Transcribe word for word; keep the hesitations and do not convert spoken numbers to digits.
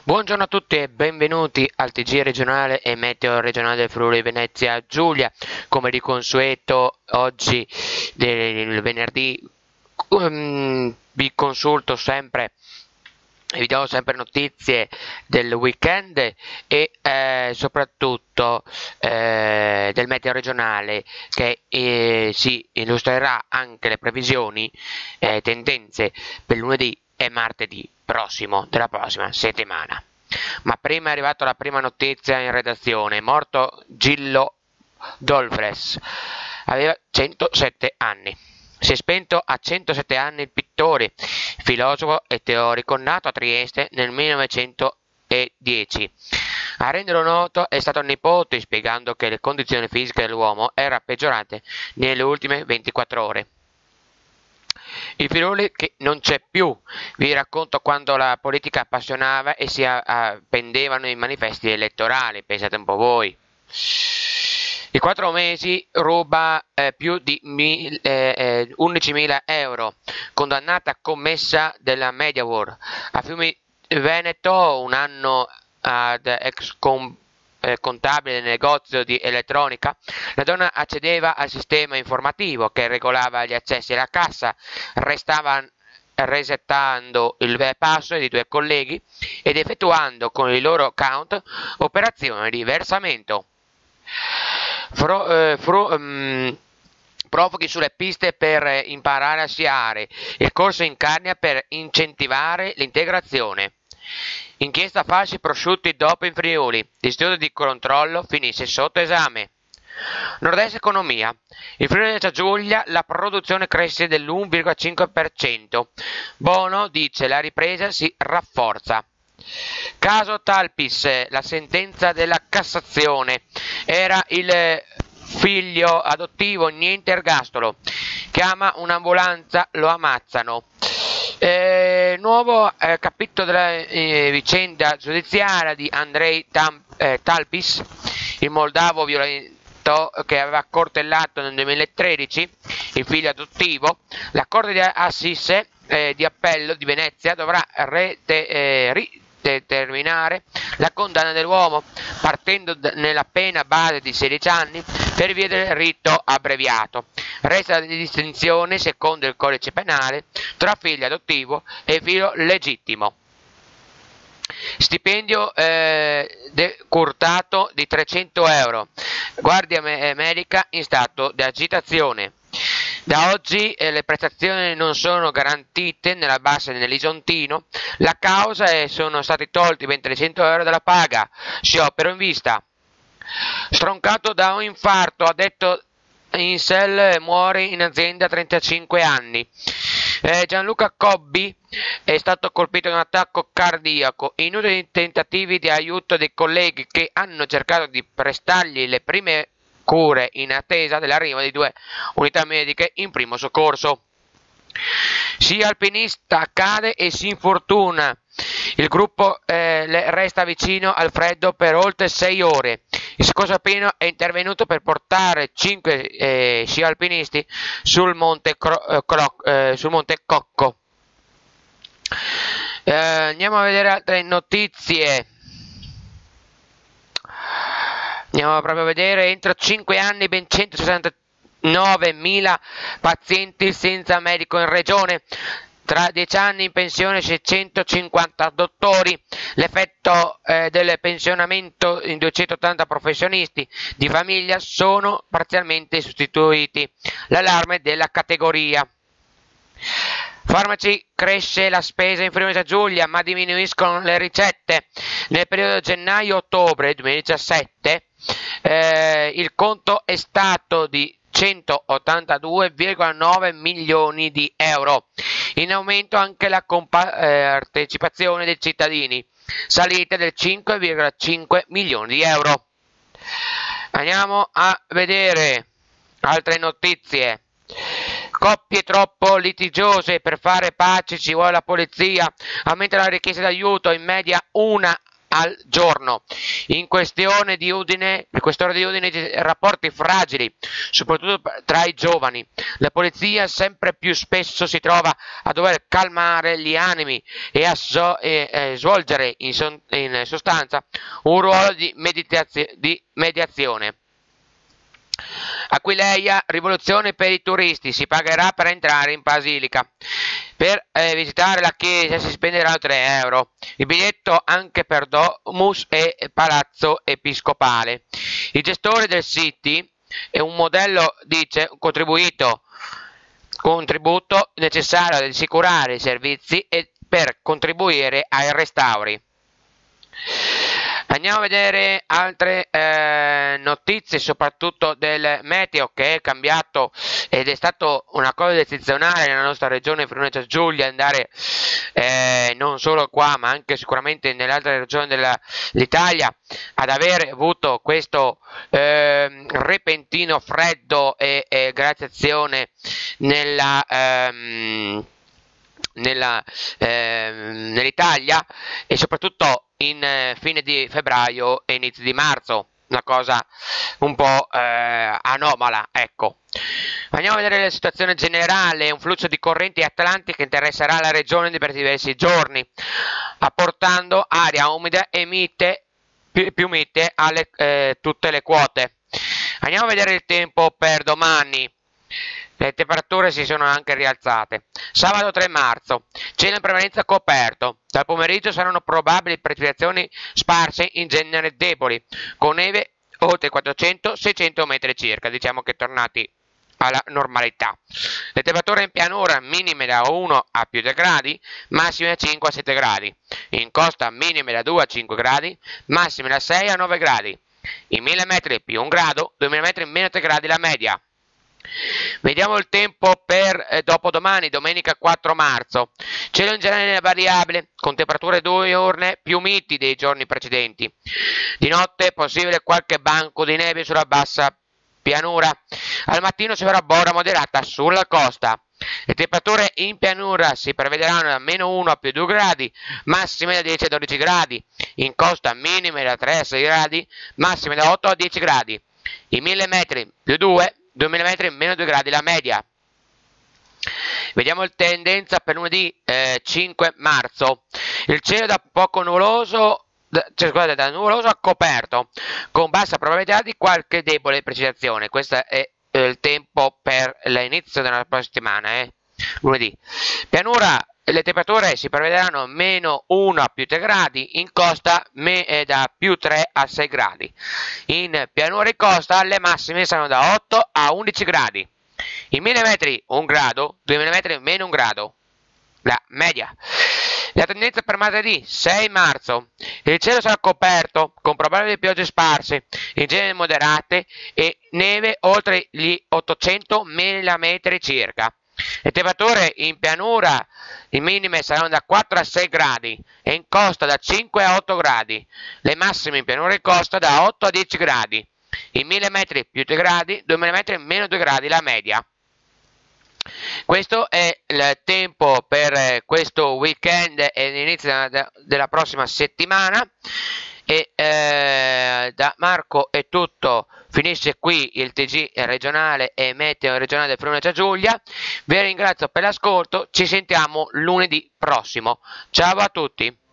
Buongiorno a tutti e benvenuti al T G regionale e meteo regionale del Friuli Venezia Giulia. Come di consueto oggi del venerdì um, vi consulto sempre e vi do sempre notizie del weekend e eh, soprattutto eh, del meteo regionale, che eh, si illustrerà anche le previsioni e eh, tendenze per lunedì e martedì prossimo della prossima settimana. Ma prima è arrivata la prima notizia in redazione: morto Gillo Dolfres, aveva centosette anni. Si è spento a centosette anni il pittore, filosofo e teorico nato a Trieste nel millenovecentodieci. A renderlo noto è stato il nipote, spiegando che le condizioni fisiche dell'uomo erano peggiorate nelle ultime ventiquattro ore. Il Friuli che non c'è più, vi racconto quando la politica appassionava e si appendevano i manifesti elettorali, pensate un po' voi. In quattro mesi ruba eh, più di mil, eh, eh, undicimila euro, condannata commessa della MediaWorld. A Fiumi Veneto un anno ad ex com, eh, contabile del negozio di elettronica, la donna accedeva al sistema informativo che regolava gli accessi alla cassa, restava resettando il password di due colleghi ed effettuando con il loro account operazioni di versamento. Fro, eh, fro, um, profughi sulle piste per imparare a sciare, il corso in Carnia per incentivare l'integrazione. Inchiesta falsi prosciutti dopo in Friuli, l'istituto di controllo finisce sotto esame. Nord-Est economia, in Friuli Venezia Giulia la produzione cresce dell'uno virgola cinque per cento, Bono dice la ripresa si rafforza. Caso Talpis, la sentenza della Cassazione, era il figlio adottivo, niente ergastolo, chiama un'ambulanza, lo ammazzano. Eh, nuovo eh, capitolo della eh, vicenda giudiziaria di Andrei Tam, eh, Talpis, il moldavo violento che aveva accoltellato nel duemilatredici il figlio adottivo. La Corte di Assise eh, di Appello di Venezia dovrà rete, eh, ri, determinare la condanna dell'uomo, partendo nella pena base di sedici anni per via del rito abbreviato. Resta la distinzione, secondo il codice penale, tra figlio adottivo e figlio legittimo. Stipendio eh, decurtato di trecento euro, guardia me- medica in stato di agitazione. Da oggi eh, le prestazioni non sono garantite nella bassa e nell'Isontino. La causa è sono stati tolti ben trecento euro dalla paga. Sciopero in vista. Stroncato da un infarto, ha detto Insel, muore in azienda a trentacinque anni. Eh, Gianluca Cobbi è stato colpito da un attacco cardiaco. Inutili tentativi di aiuto dei colleghi che hanno cercato di prestargli le prime cure in attesa dell'arrivo di due unità mediche in primo soccorso. Sci alpinista cade e si infortuna. Il gruppo eh, le resta vicino al freddo per oltre sei ore. Il soccorso alpino è intervenuto per portare cinque eh, sci alpinisti sul monte, Cro- eh, Cro- eh, sul monte Cocco. Eh, andiamo a vedere altre notizie. Andiamo proprio a vedere, entro cinque anni ben centosessantanovemila pazienti senza medico in regione, tra dieci anni in pensione seicentocinquanta dottori, l'effetto eh, del pensionamento in duecentottanta professionisti di famiglia sono parzialmente sostituiti, l'allarme della categoria. Farmaci, cresce la spesa in Friuli Venezia Giulia ma diminuiscono le ricette. Nel periodo gennaio-ottobre duemiladiciassette eh, il conto è stato di centottantadue virgola nove milioni di euro, in aumento anche la compa- eh, partecipazione dei cittadini, salita del cinque virgola cinque milioni di euro. Andiamo a vedere altre notizie. Coppie troppo litigiose, per fare pace ci vuole la polizia, aumenta la richiesta d'aiuto, in media una al giorno. In questione di Udine, il questore di Udine dice rapporti fragili, soprattutto tra i giovani. La polizia sempre più spesso si trova a dover calmare gli animi e a so, e, e svolgere in, son, in sostanza un ruolo di, meditazio, di mediazione. Aquileia, rivoluzione per i turisti, si pagherà per entrare in Basilica. Per eh, visitare la chiesa si spenderanno tre euro. Il biglietto anche per Domus e Palazzo Episcopale. Il gestore del City è un modello, dice, un contribuito, contributo necessario ad assicurare i servizi e per contribuire ai restauri. Andiamo a vedere altre eh, notizie, soprattutto del meteo, che è cambiato ed è stato una cosa eccezionale nella nostra regione Friuli-Venezia Giulia andare eh, non solo qua ma anche sicuramente nelle altre regioni dell'Italia ad aver avuto questo eh, repentino freddo e, e glaciazione nella ehm, nella, eh, nell'Italia e soprattutto in eh, fine di febbraio e inizio di marzo, una cosa un po' eh, anomala, ecco. Andiamo a vedere la situazione generale. Un flusso di correnti atlantiche interesserà la regione per diversi giorni, apportando aria umida e mite, più, più mite alle eh, tutte le quote. Andiamo a vedere il tempo per domani. Le temperature si sono anche rialzate. Sabato tre marzo, cielo in prevalenza coperto. Dal pomeriggio saranno probabili precipitazioni sparse in genere deboli, con neve oltre quattrocento seicento metri circa, diciamo che tornati alla normalità. Le temperature in pianura minime da uno a più tre gradi, massime da cinque a sette gradi. In costa minime da due a cinque gradi, massime da sei a nove gradi. In mille metri più un grado, duemila metri meno tre gradi la media. Vediamo il tempo per eh, dopodomani, domenica quattro marzo. Cielo in genere variabile, con temperature diurne più miti dei giorni precedenti. Di notte è possibile qualche banco di neve sulla bassa pianura. Al mattino si avrà borra moderata sulla costa. Le temperature in pianura si prevederanno da meno uno a più due gradi, massime da dieci a dodici gradi. In costa minime da tre a sei gradi, massime da otto a dieci gradi. I mille metri più due, duemila metri meno due gradi la media. Vediamo il tendenza per lunedì eh, cinque marzo. Il cielo da poco nuvoloso, da, cioè, scusate, da nuvoloso a coperto, con bassa probabilità di qualche debole precipitazione. Questo è eh, il tempo per l'inizio della prossima settimana, eh. lunedì. Pianura, le temperature si prevederanno meno uno a più tre gradi, in costa me, eh, da più tre a sei gradi. In pianura e costa le massime saranno da otto a undici gradi. In mille metri un grado, duemila metri meno un grado. La media. La tendenza per martedì sei marzo. Il cielo sarà coperto con probabili piogge sparse, in genere moderate, e neve oltre gli ottocento millimetri circa. Le temperature in pianura i minime saranno da quattro a sei gradi e in costa da cinque a otto gradi. Le massime in pianura e costa da otto a dieci gradi. In mille metri più tre gradi, duemila metri meno due gradi la media. Questo è il tempo per questo weekend e l'inizio della prossima settimana. E eh, da Marco è tutto, finisce qui il T G regionale e meteo regionale del Friuli Venezia Giulia. Vi ringrazio per l'ascolto, ci sentiamo lunedì prossimo. Ciao a tutti.